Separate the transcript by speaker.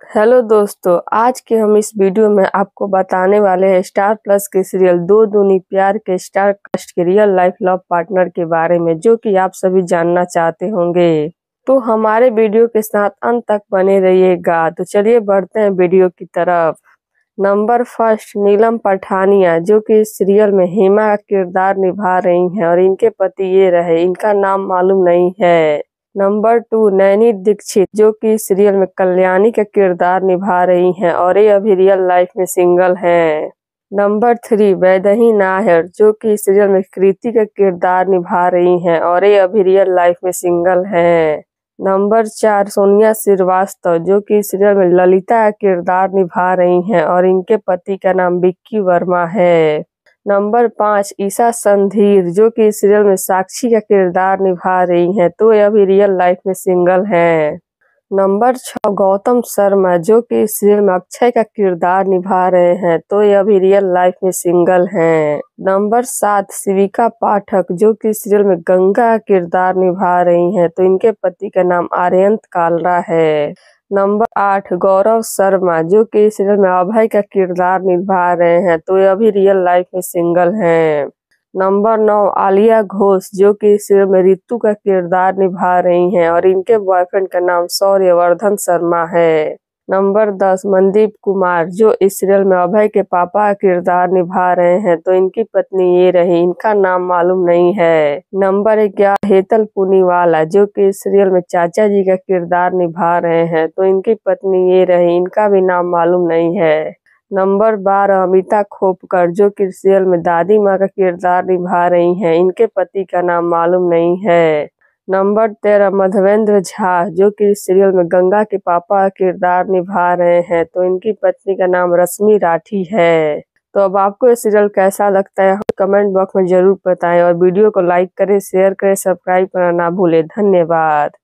Speaker 1: Hello दोस्तों, आज के हम इस वीडियो में आपको बताने वाले हैं स्टार प्लस के सीरियल दो दूनी प्यार के स्टार कास्ट के रियल लाइफ लव पार्टनर के बारे में, जो कि आप सभी जानना चाहते होंगे। तो हमारे वीडियो के साथ अंत तक बने रहिएगा। तो चलिए बढ़ते हैं वीडियो की तरफ। नंबर फर्स्ट, नीलम पठानिया, जो कि इस सीरियल में हेमा का किरदार निभा रही हैं और इनके पति ये रहे, इनका नाम मालूम नहीं है। नंबर 2, नैनी दीक्षित, जो कि सीरियल में कल्याणी का किरदार निभा रही हैं और ये अभी रियल लाइफ में सिंगल हैं। नंबर 3, वैदेही नायर, जो कि सीरियल में कृति का किरदार निभा रही हैं और ये अभी रियल लाइफ में सिंगल हैं। नंबर 4, सोनिया श्रीवास्तव, जो कि सीरियल में ललिता का किरदार निभा रही हैं और इनके पति का नाम विक्की वर्मा है। नंबर 5, ईशा संधीर, जो कि सीरियल में साक्षी का किरदार निभा रही हैं, तो ये अभी रियल लाइफ में सिंगल हैं। नंबर 6, गौतम शर्मा, जो कि सीरियल में अक्षय का किरदार निभा रहे हैं, तो ये अभी रियल लाइफ में सिंगल हैं। नंबर 7, शिविका पाठक, जो कि सीरियल में गंगा का किरदार निभा रही हैं, तो इनके पति का नाम आर्यंत कालरा है। नंबर 8, गौरव शर्मा, जो कि सीरियल में अभय का किरदार निभा रहे हैं, तो ये अभी रियल लाइफ में सिंगल हैं। नंबर 9, आलिया घोष, जो कि सीरियल में रितु का किरदार निभा रही हैं और इनके बॉयफ्रेंड का नाम शौर्यवर्धन शर्मा है। नंबर 10, मनदीप कुमार, जो इस सीरियल में अभय के पापा का किरदार निभा रहे हैं, तो इनकी पत्नी ये रही, इनका नाम मालूम नहीं है। नंबर 11, हेतल पुनीवाला, जो कि इस सीरियल में चाचा जी का किरदार निभा रहे हैं, तो इनकी पत्नी ये रही, इनका भी नाम मालूम नहीं है। नंबर 12, अमिता खोपकर, जो कि सीरियल में दादी माँ का किरदार निभा रही हैं, इनके पति का नाम मालूम नहीं है। नंबर 13, मधवेंद्र झा, जो कि सीरियल में गंगा के पापा का किरदार निभा रहे हैं, तो इनकी पत्नी का नाम रश्मि राठी है। तो अब आपको ये सीरियल कैसा लगता है कमेंट बॉक्स में जरूर बताएं और वीडियो को लाइक करें, शेयर करें, सब्सक्राइब करना ना भूलें। धन्यवाद।